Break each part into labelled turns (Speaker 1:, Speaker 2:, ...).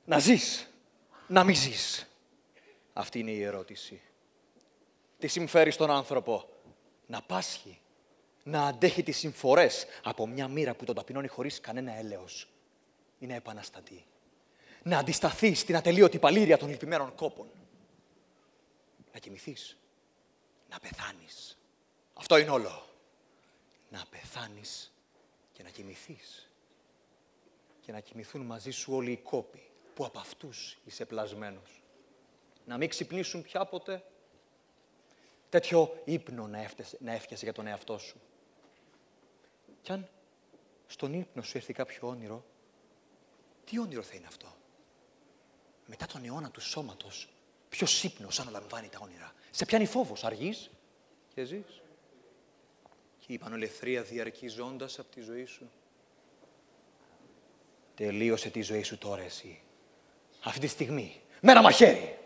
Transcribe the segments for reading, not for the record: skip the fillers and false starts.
Speaker 1: Να ζεις, να μην ζεις. Αυτή είναι η ερώτηση. Τι συμφέρει στον άνθρωπο? Να πάσχει, να αντέχει τις συμφορές από μια μοίρα που τον ταπεινώνει χωρίς κανένα έλεος. Ή να επαναστατεί. Να αντισταθεί στην ατελείωτη παλήρια των λυπημένων κόπων. Να κοιμηθείς, να πεθάνεις. Αυτό είναι όλο. Να πεθάνεις και να κοιμηθείς. Και να κοιμηθούν μαζί σου όλοι οι κόποι που από αυτούς είσαι πλασμένος. Να μην ξυπνήσουν πια ποτέ. Τέτοιο ύπνο να έφτιασε για τον εαυτό σου. Κι αν στον ύπνο σου έρθει κάποιο όνειρο, τι όνειρο θα είναι αυτό? Μετά τον αιώνα του σώματος, ποιος ύπνος αναλαμβάνει τα όνειρα? Σε πιάνει φόβος, αργείς και ζεις. Και η πανολευθρία διαρκεί ζώντας από τη ζωή σου. Τελείωσε τη ζωή σου τώρα εσύ. Αυτή τη στιγμή. Με ένα μαχαίρι.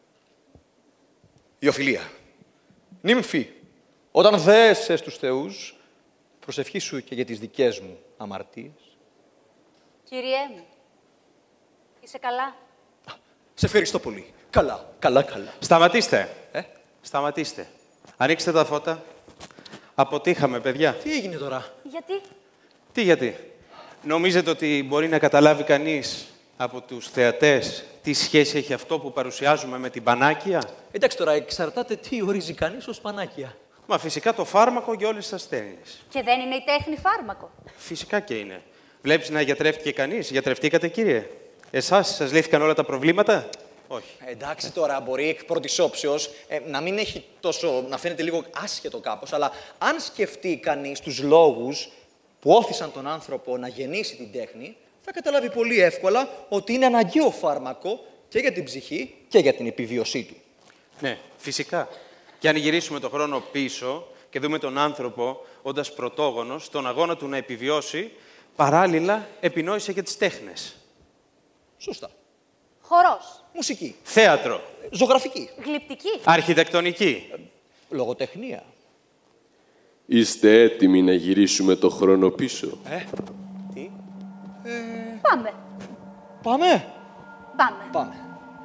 Speaker 1: Η οφιλία. Νύμφη, όταν δέεσαι στους θεούς, προσευχήσου και για τις δικές μου αμαρτίες.
Speaker 2: Κυριέ μου, είσαι καλά?
Speaker 1: Σε ευχαριστώ πολύ. Καλά, καλά, καλά.
Speaker 3: Σταματήστε. Σταματήστε. Ανοίξτε τα φώτα. Αποτύχαμε, παιδιά.
Speaker 1: Τι έγινε τώρα?
Speaker 2: Γιατί?
Speaker 3: Τι γιατί? Νομίζετε ότι μπορεί να καταλάβει κανείς από τους θεατές τι σχέση έχει αυτό που παρουσιάζουμε με την πανάκια?
Speaker 1: Εντάξει τώρα, εξαρτάται τι ορίζει κανείς ως πανάκια.
Speaker 3: Μα φυσικά το φάρμακο για όλες τις ασθένειες.
Speaker 2: Και δεν είναι η τέχνη φάρμακο?
Speaker 3: Φυσικά και είναι. Βλέπεις να γιατρεύτηκε κανείς? Γιατρευτήκατε, κύριε? Εσάς σας λύθηκαν όλα τα προβλήματα? Όχι.
Speaker 1: Εντάξει τώρα, μπορεί εκ πρώτης όψεως να μην έχει τόσο, να φαίνεται λίγο άσχετο κάπως, αλλά αν σκεφτεί κανείς τους λόγους που όθησαν τον άνθρωπο να γεννήσει την τέχνη, θα καταλάβει πολύ εύκολα ότι είναι αναγκαίο φάρμακο και για την ψυχή και για την επιβίωσή του.
Speaker 3: Ναι, φυσικά. Και αν γυρίσουμε τον χρόνο πίσω και δούμε τον άνθρωπο όντας πρωτόγονος, στον αγώνα του να επιβιώσει, παράλληλα επινόησε και τις τέχνες.
Speaker 1: Σωστά.
Speaker 2: Χορός.
Speaker 1: Μουσική.
Speaker 3: Θέατρο.
Speaker 1: Ζωγραφική.
Speaker 2: Γλυπτική.
Speaker 3: Αρχιτεκτονική.
Speaker 1: Λογοτεχνία.
Speaker 4: Είστε έτοιμοι να γυρίσουμε το χρόνο πίσω?
Speaker 1: Τι?
Speaker 2: Πάμε.
Speaker 1: Πάμε.
Speaker 2: Πάμε.
Speaker 1: Πάμε.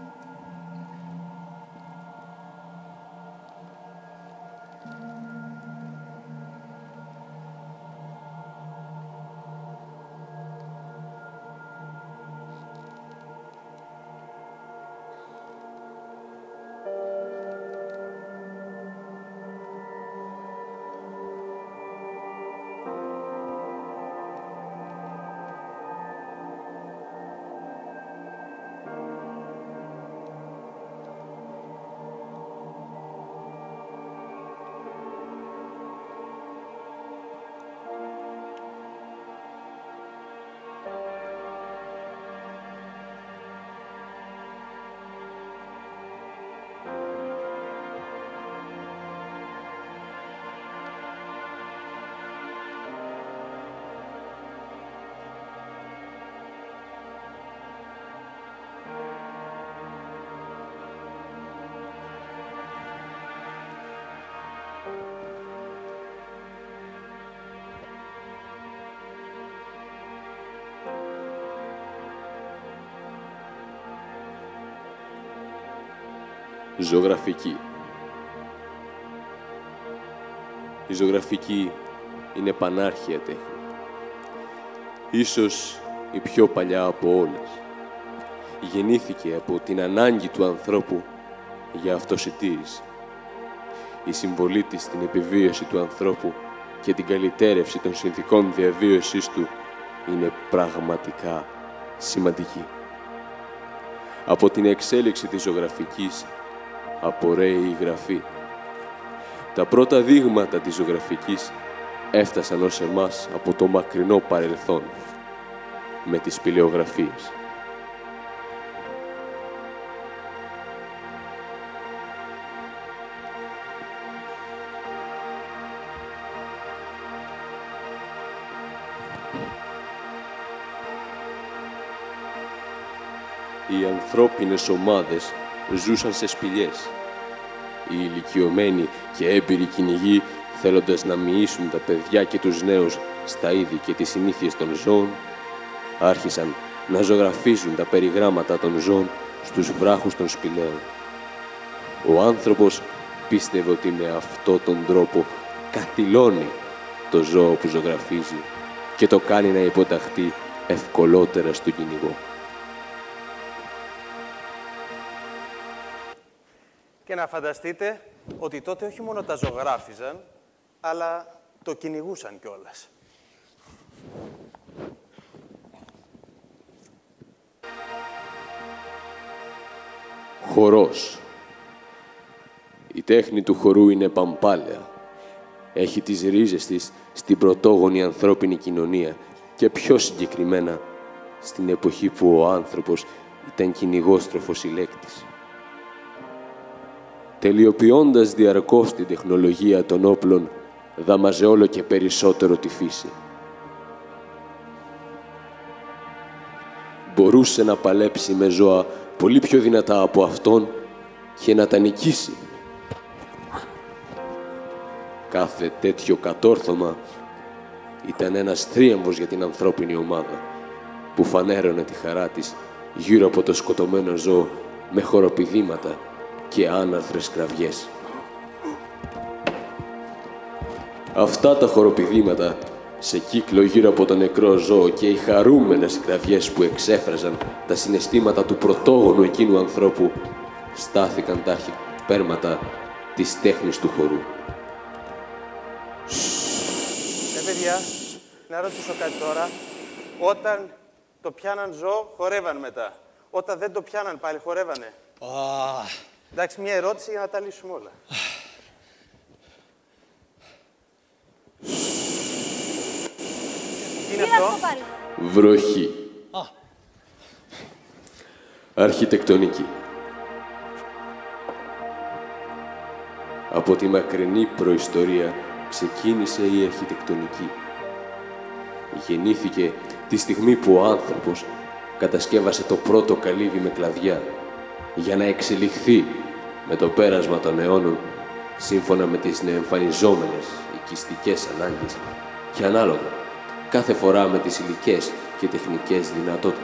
Speaker 4: Ζωγραφική. Η ζωγραφική είναι πανάρχια τέχνη. Ίσως η πιο παλιά από όλες. Γεννήθηκε από την ανάγκη του ανθρώπου για αυτοσυντήρηση. Η συμβολή της στην επιβίωση του ανθρώπου και την καλυτέρευση των συνθηκών διαβίωσής του είναι πραγματικά σημαντική. Από την εξέλιξη της ζωγραφικής απορρέει η γραφή. Τα πρώτα δείγματα της ζωγραφικής έφτασαν ως εμάς από το μακρινό παρελθόν, με τις σπηλαιογραφίες. Οι ανθρώπινες ομάδες ζούσαν σε σπηλιές. Οι ηλικιωμένοι και έμπειροι κυνηγοί, θέλοντας να μοιήσουν τα παιδιά και τους νέους στα είδη και τις συνήθειες των ζώων, άρχισαν να ζωγραφίζουν τα περιγράμματα των ζώων στους βράχους των σπηλαίων. Ο άνθρωπος πίστευε ότι με αυτόν τον τρόπο καθυλώνει το ζώο που ζωγραφίζει και το κάνει να υποταχθεί ευκολότερα στον κυνηγό.
Speaker 3: Και να φανταστείτε ότι τότε όχι μόνο τα ζωγράφιζαν, αλλά το κυνηγούσαν κιόλας.
Speaker 4: Χορός. Η τέχνη του χορού είναι παμπάλαια. Έχει τις ρίζες της στην πρωτόγονη ανθρώπινη κοινωνία και πιο συγκεκριμένα στην εποχή που ο άνθρωπος ήταν κυνηγόστροφος συλλέκτης. Τελειοποιώντας διαρκώς την τεχνολογία των όπλων, δάμαζε όλο και περισσότερο τη φύση. Μπορούσε να παλέψει με ζώα πολύ πιο δυνατά από αυτόν και να τα νικήσει. Κάθε τέτοιο κατόρθωμα ήταν ένας θρίαμβος για την ανθρώπινη ομάδα, που φανέρωνε τη χαρά της γύρω από το σκοτωμένο ζώο με χοροπηδήματα και άναρθρες κραυγές. Αυτά τα χοροπηδήματα σε κύκλο γύρω από το νεκρό ζώο και οι χαρούμενες κραυγές που εξέφραζαν τα συναισθήματα του πρωτόγονου εκείνου ανθρώπου στάθηκαν τα αρχιπέρματα της τέχνης του χορού.
Speaker 3: Παιδιά, να ρωτήσω κάτι τώρα. Όταν το πιάναν ζώο, χορεύαν μετά. Όταν δεν το πιάναν πάλι, χορεύανε. Εντάξει, μια ερώτηση για να τα λύσουμε όλα. Τι είναι αυτό?
Speaker 2: Πάλι.
Speaker 4: Βροχή. Αρχιτεκτονική. Από τη μακρινή προϊστορία ξεκίνησε η αρχιτεκτονική. Γεννήθηκε τη στιγμή που ο άνθρωπος κατασκεύασε το πρώτο καλύβι με κλαδιά για να εξελιχθεί με το πέρασμα των αιώνων σύμφωνα με τις νεοεμφανιζόμενες οικιστικές ανάγκες και ανάλογα κάθε φορά με τις υλικές και τεχνικές δυνατότητες.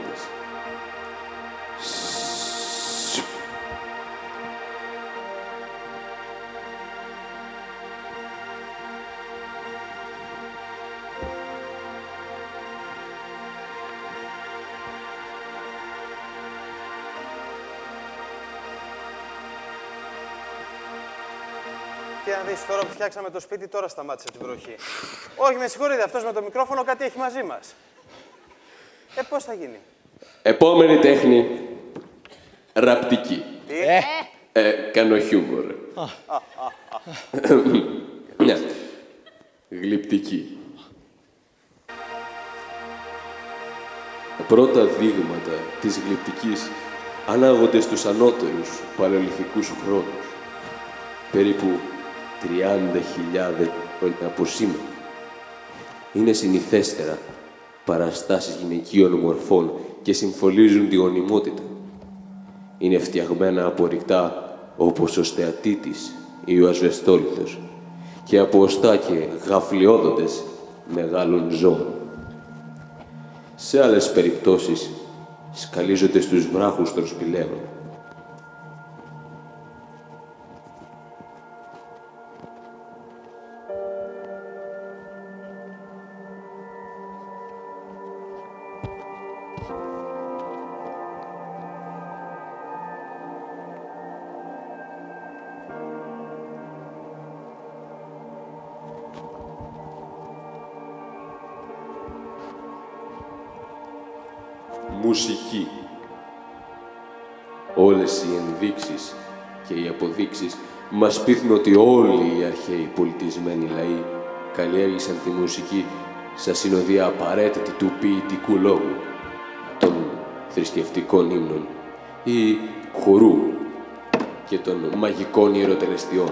Speaker 3: Και να δεις, τώρα που φτιάξαμε το σπίτι, τώρα σταμάτησε τη βροχή. Όχι, με συγχωρείτε, αυτός με το μικρόφωνο κάτι έχει μαζί μας. Πώς θα γίνει?
Speaker 4: Επόμενη τέχνη, ραπτική.
Speaker 3: Τι?
Speaker 4: Κάνω χιούμορ. Ναι. Γλυπτική. Τα πρώτα δείγματα της γλυπτικής ανάγονται στους ανώτερους παλαιολιθικούς χρόνους. Περίπου 30.000 χρόνια από σήμερα. Είναι συνηθέστερα παραστάσεις γυναικείων μορφών και συμφωλίζουν τη γονιμότητα. Είναι φτιαγμένα από ορυκτά όπως ο στεατίτης ή ο ασβεστόλιθος και από οστά και γαφλιόδοντες μεγάλων ζώων. Σε άλλες περιπτώσεις σκαλίζονται στους βράχους των σπηλαίων. Μουσική. Όλες οι ενδείξεις και οι αποδείξεις μας πείθουν ότι όλοι οι αρχαίοι πολιτισμένοι λαοί καλλιέργησαν τη μουσική σαν συνοδεία απαραίτητη του ποιητικού λόγου, των θρησκευτικών ύμνων ή χορού και των μαγικών ιεροτελεστιών.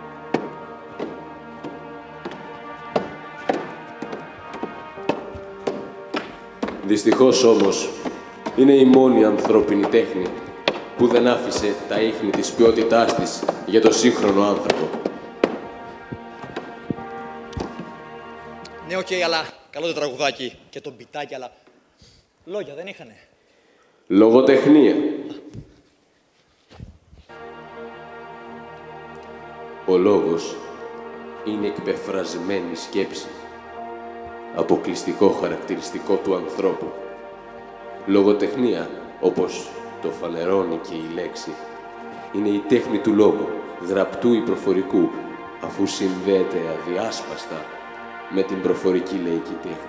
Speaker 4: Δυστυχώς όμως, είναι η μόνη ανθρώπινη τέχνη που δεν άφησε τα ίχνη της ποιότητάς της για το σύγχρονο άνθρωπο.
Speaker 1: Ναι, οκ, αλλά καλό το τραγουδάκι και το μπιτάκι, αλλά λόγια δεν είχανε.
Speaker 4: Λογοτεχνία. Ο λόγος είναι εκπεφρασμένη σκέψη, αποκλειστικό χαρακτηριστικό του ανθρώπου. Λογοτεχνία, όπως το φανερώνει και η λέξη, είναι η τέχνη του λόγου, γραπτού ή προφορικού, αφού συνδέεται αδιάσπαστα με την προφορική λαϊκή τέχνη.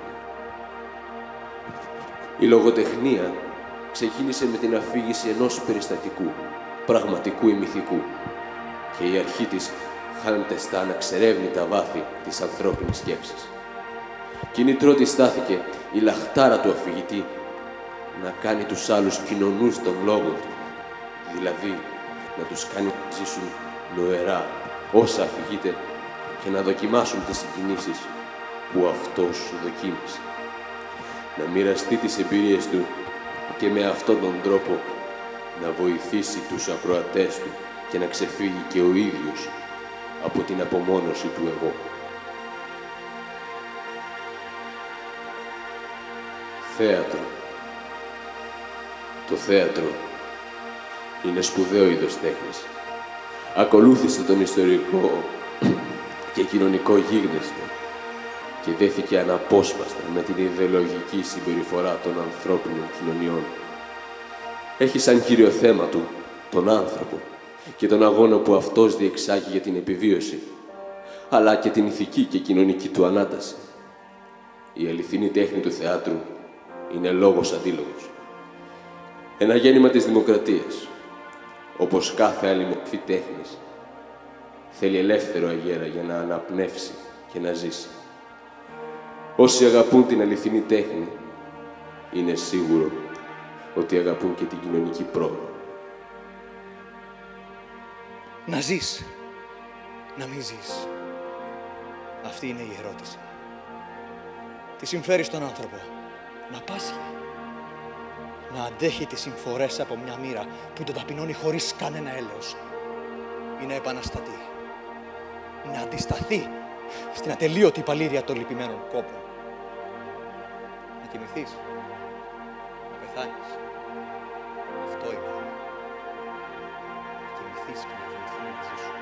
Speaker 4: Η λογοτεχνία ξεκίνησε με την αφήγηση ενός περιστατικού, πραγματικού ή μυθικού, και η αρχή της χάνεται στα αναξερεύνητα βάθη της ανθρώπινης σκέψης. Κίνητρό της στάθηκε η λαχτάρα του αφηγητή να κάνει τους άλλους κοινωνούς των λόγων του, δηλαδή να τους κάνει να ζήσουν νοερά όσα αφηγείται και να δοκιμάσουν τις συγκινήσεις που αυτός δοκίμασε. Να μοιραστεί τις εμπειρίες του και με αυτόν τον τρόπο να βοηθήσει τους ακροατές του και να ξεφύγει και ο ίδιος από την απομόνωση του εγώ. Θέατρο. Το θέατρο είναι σπουδαίο είδος τέχνης. Ακολούθησε τον ιστορικό και κοινωνικό γίγνεσθε και δέθηκε αναπόσπαστα με την ιδεολογική συμπεριφορά των ανθρώπινων κοινωνιών. Έχει σαν κύριο θέμα του τον άνθρωπο και τον αγώνα που αυτός διεξάγει για την επιβίωση, αλλά και την ηθική και κοινωνική του ανάταση. Η αληθινή τέχνη του θεάτρου είναι λόγος αντίλογος. Ένα γέννημα της δημοκρατίας, όπως κάθε άλλη μορφή τέχνης, θέλει ελεύθερο αγέρα για να αναπνεύσει και να ζήσει. Όσοι αγαπούν την αληθινή τέχνη, είναι σίγουρο ότι αγαπούν και την κοινωνική πρόοδο.
Speaker 1: Να ζεις, να μην ζεις. Αυτή είναι η ερώτηση. Τι συμφέρει στον άνθρωπο? Να πάσχει, να αντέχει τις συμφορές από μια μοίρα που τον ταπεινώνει χωρίς κανένα έλεος, ή να επαναστατεί, να αντισταθεί στην ατελείωτη παλήρια των λυπημένων κόπων. Να κοιμηθείς, να πεθάνεις. Αυτό είναι. Να κοιμηθείς και να κοιμηθούν μαζί σου.